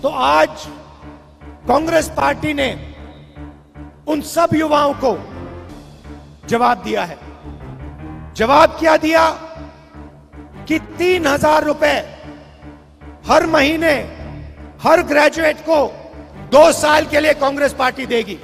तो आज कांग्रेस पार्टी ने उन सब युवाओं को जवाब दिया है। जवाब क्या दिया कि 3,000 रुपए हर महीने हर ग्रेजुएट को 2 साल के लिए कांग्रेस पार्टी देगी।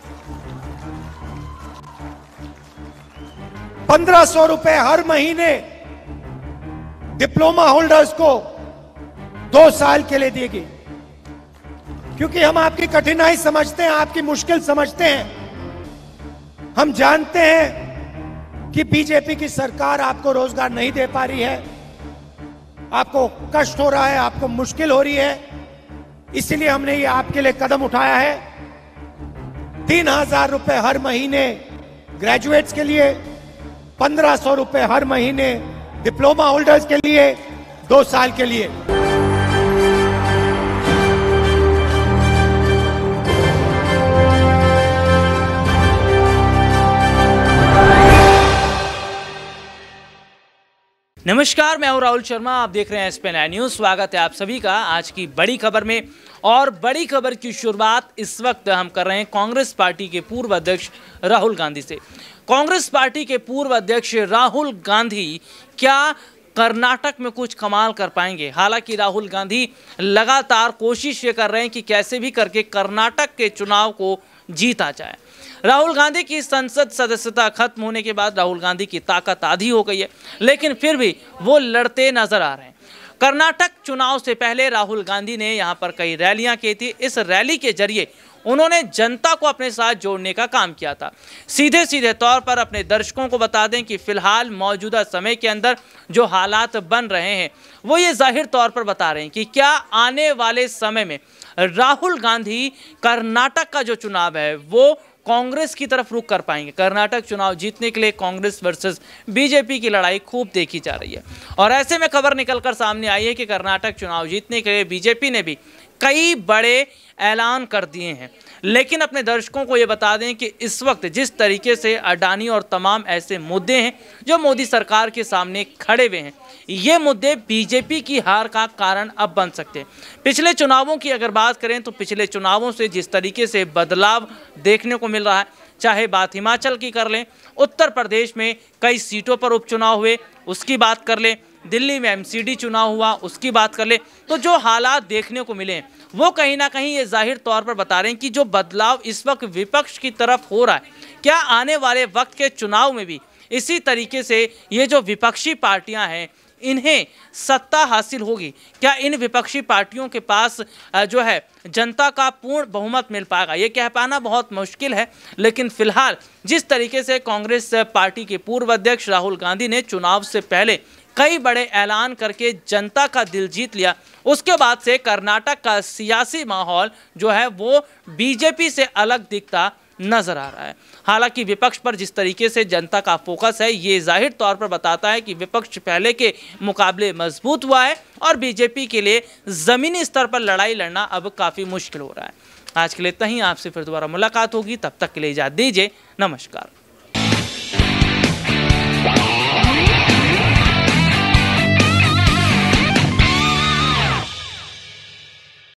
1,500 रुपए हर महीने डिप्लोमा होल्डर्स को 2 साल के लिए देगी। क्योंकि हम आपकी कठिनाई समझते हैं, आपकी मुश्किल समझते हैं। हम जानते हैं कि बीजेपी की सरकार आपको रोजगार नहीं दे पा रही है, आपको कष्ट हो रहा है, आपको मुश्किल हो रही है। इसीलिए हमने ये आपके लिए कदम उठाया है। 3,000 रुपए हर महीने ग्रेजुएट्स के लिए, 1,500 रुपए हर महीने डिप्लोमा होल्डर्स के लिए, 2 साल के लिए। नमस्कार, मैं हूं राहुल शर्मा, आप देख रहे हैं SPN न्यूज़। स्वागत है आप सभी का आज की बड़ी खबर में। और बड़ी खबर की शुरुआत इस वक्त हम कर रहे हैं कांग्रेस पार्टी के पूर्व अध्यक्ष राहुल गांधी से। कांग्रेस पार्टी के पूर्व अध्यक्ष राहुल गांधी क्या कर्नाटक में कुछ कमाल कर पाएंगे? हालांकि राहुल गांधी लगातार कोशिश ये कर रहे हैं कि कैसे भी करके कर्नाटक के चुनाव को जीता जाए। राहुल गांधी की संसद सदस्यता खत्म होने के बाद राहुल गांधी की ताकत आधी हो गई है, लेकिन फिर भी वो लड़ते नजर आ रहे हैं। कर्नाटक चुनाव से पहले राहुल गांधी ने यहां पर कई रैलियां की थी। इस रैली के जरिए उन्होंने जनता को अपने साथ जोड़ने का काम किया था। सीधे सीधे तौर पर अपने दर्शकों को बता दें कि फिलहाल मौजूदा समय के अंदर जो हालात बन रहे हैं वो ये जाहिर तौर पर बता रहे हैं कि क्या आने वाले समय में राहुल गांधी कर्नाटक का जो चुनाव है वो कांग्रेस की तरफ रुख कर पाएंगे। कर्नाटक चुनाव जीतने के लिए कांग्रेस वर्सेस बीजेपी की लड़ाई खूब देखी जा रही है। और ऐसे में खबर निकलकर सामने आई है कि कर्नाटक चुनाव जीतने के लिए बीजेपी ने भी कई बड़े ऐलान कर दिए हैं। लेकिन अपने दर्शकों को ये बता दें कि इस वक्त जिस तरीके से अडानी और तमाम ऐसे मुद्दे हैं जो मोदी सरकार के सामने खड़े हुए हैं, ये मुद्दे बीजेपी की हार का कारण अब बन सकते हैं। पिछले चुनावों की अगर बात करें तो पिछले चुनावों से जिस तरीके से बदलाव देखने को मिल रहा है, चाहे बात हिमाचल की कर लें, उत्तर प्रदेश में कई सीटों पर उपचुनाव हुए उसकी बात कर लें, दिल्ली में MCD चुनाव हुआ उसकी बात कर ले, तो जो हालात देखने को मिले वो कहीं ना कहीं ये जाहिर तौर पर बता रहे हैं कि जो बदलाव इस वक्त विपक्ष की तरफ हो रहा है, क्या आने वाले वक्त के चुनाव में भी इसी तरीके से ये जो विपक्षी पार्टियां हैं इन्हें सत्ता हासिल होगी? क्या इन विपक्षी पार्टियों के पास जो है जनता का पूर्ण बहुमत मिल पाएगा? ये कह पाना बहुत मुश्किल है। लेकिन फिलहाल जिस तरीके से कांग्रेस पार्टी के पूर्व अध्यक्ष राहुल गांधी ने चुनाव से पहले कई बड़े ऐलान करके जनता का दिल जीत लिया, उसके बाद से कर्नाटक का सियासी माहौल जो है वो बीजेपी से अलग दिखता नजर आ रहा है। हालांकि विपक्ष पर जिस तरीके से जनता का फोकस है ये जाहिर तौर पर बताता है कि विपक्ष पहले के मुकाबले मजबूत हुआ है और बीजेपी के लिए जमीनी स्तर पर लड़ाई लड़ना अब काफ़ी मुश्किल हो रहा है। आज के लिए इतना ही, आपसे फिर दोबारा मुलाकात होगी, तब तक के लिए इजाज़त दीजिए। नमस्कार।